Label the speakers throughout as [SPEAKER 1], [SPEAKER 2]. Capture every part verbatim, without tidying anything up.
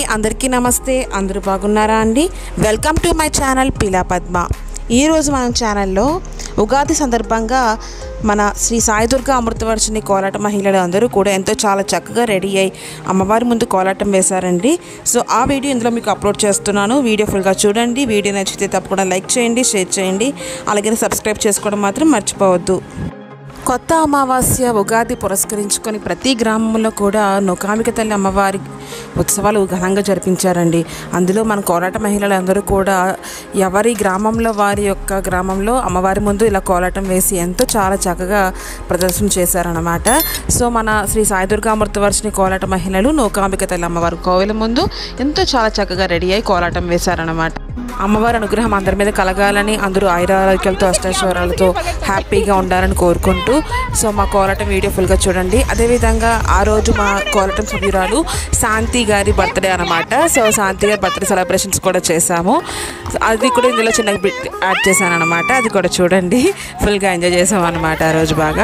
[SPEAKER 1] అందరికీ నమస్తే. అందరూ బాగున్నారా అండి? Welcome to my channel Peela Padma. ఈరోజు మన ఛానల్లో ఉగాది సందర్భంగా మన శ్రీ సాయిదుర్గ అమృతవర్షిణి కోలాట మహిళలు అందరూ కూడా ఎంతో చాలా చక్కగా రెడీ అయ్యి అమ్మవారి ముందు కోలాటం వేశారండి. సో ఆ వీడియో ఇందులో మీకు అప్లోడ్ చేస్తున్నాను. వీడియో ఫుల్గా చూడండి. వీడియో నచ్చితే తప్పకుండా లైక్ చేయండి, షేర్ చేయండి, అలాగే సబ్స్క్రైబ్ చేసుకోవడం మాత్రం మర్చిపోవద్దు. కొత్త అమావాస్య ఉగాది పురస్కరించుకొని ప్రతి గ్రామంలో కూడా నూకాంబిక తల్లి అమ్మవారి ఉత్సవాలు ఘనంగా జరిపించారండి. అందులో మన కోలాట మహిళలందరూ కూడా ఎవరి గ్రామంలో వారి యొక్క గ్రామంలో అమ్మవారి ముందు ఇలా కోలాటం వేసి ఎంతో చాలా చక్కగా ప్రదర్శన చేశారన్నమాట. సో మన శ్రీ సాయిదుర్గ అమృతవర్షిణి కోలాట మహిళలు నూకాంబిక తల్లి అమ్మవారి కోవిల ముందు ఎంతో చాలా చక్కగా రెడీ అయి కోలాటం వేశారన్నమాట. అమ్మవారి అనుగ్రహం అందరి మీద కలగాలని, అందరూ ఆయురారోగ్యాలతో అష్టైశ్వర్యాలతో హ్యాపీగా ఉండాలని కోరుకుంటూ సో మా కోలాటం వీడియో ఫుల్గా చూడండి. అదేవిధంగా ఆ రోజు మా కోలాటం సభ్యురాలు శాంతి గారి బర్త్డే అనమాట. సో శాంతి గారి బర్త్డే సెలబ్రేషన్స్ కూడా చేశాము. అది కూడా ఇందులో చిన్న బిట్ యాడ్ చేశాను అనమాట. అది కూడా చూడండి. ఫుల్గా ఎంజాయ్ చేసాం అనమాట ఆ రోజు బాగా.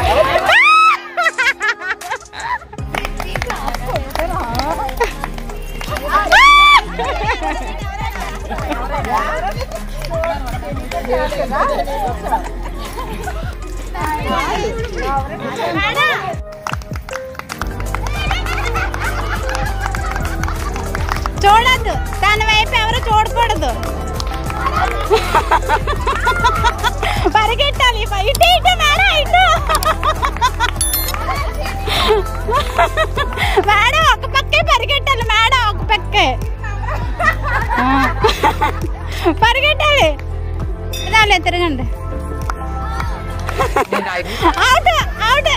[SPEAKER 2] చూడద్దు, దాని వైపు ఎవరు చూడకూడదు. పరిగెట్టాలి బయట ఇటు మేడం, ఇటు మేడం ఒక పక్కే పరిగెట్టాలి. మేడం ఒక పక్కే పరిగెట్టాలి. రాలే తిరగండి. Out out.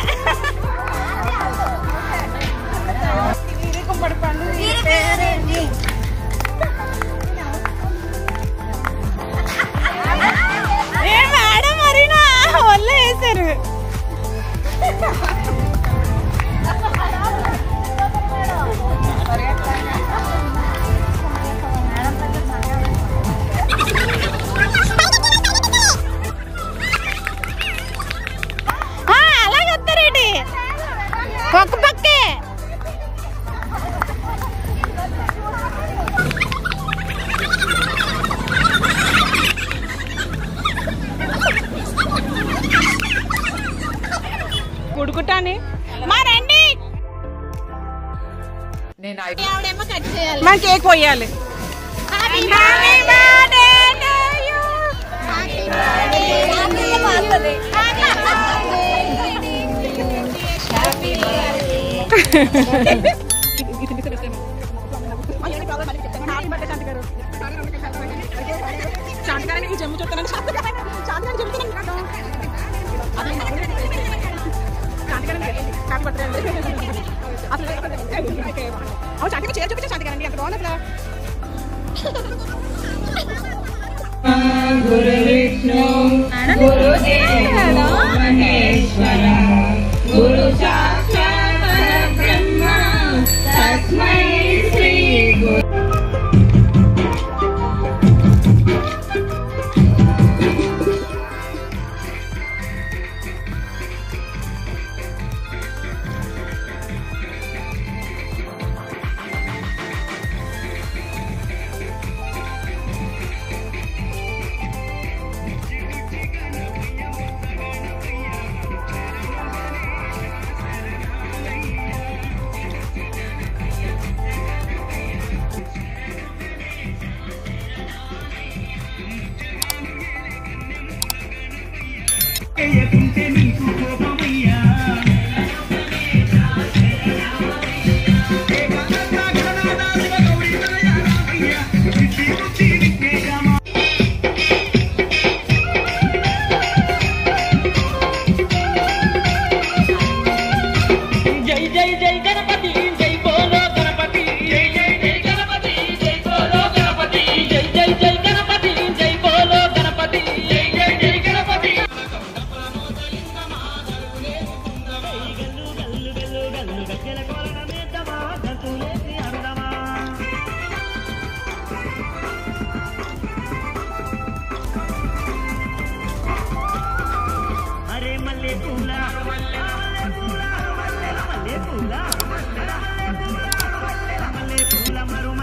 [SPEAKER 2] ఏ మేడం మరీనా ఒళ్ళు వేసారు. అలాగొస్తారేంటి ఒక పక్కే. గుడుకుటాని మా రండి, మా కేక్ పోయాలి. జమ్ము చూస్తాను శాంతిగా చేరు చూపించే శాంతిగారండి. అంత బాగుంది అసలు. గురు విష్ణు గురుదేవో మహేశ్వర గురు సాక్షాత్ పరబ్రహ్మ తస్మై శ్రీ గురు. మల్లె పూల మల్లె పూల మల్లె పూల మరుమ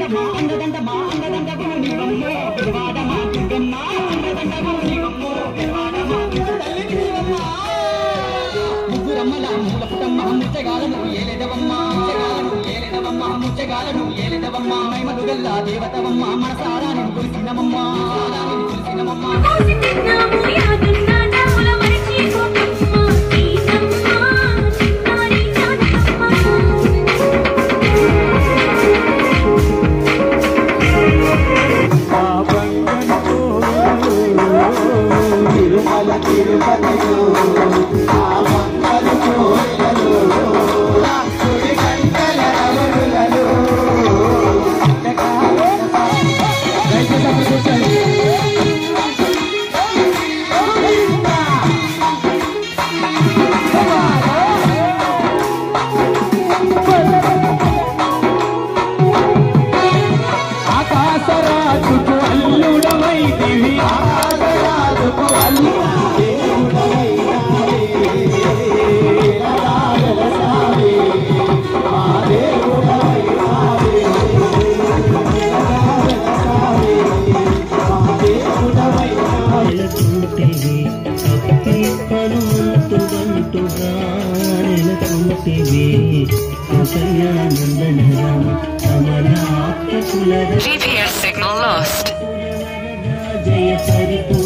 [SPEAKER 3] దేవతవమ్మ మనసారా నేను కొలిసినమమ్మ కొలిసినమమ్మ
[SPEAKER 4] G P S signal lost.
[SPEAKER 3] జయ సరితో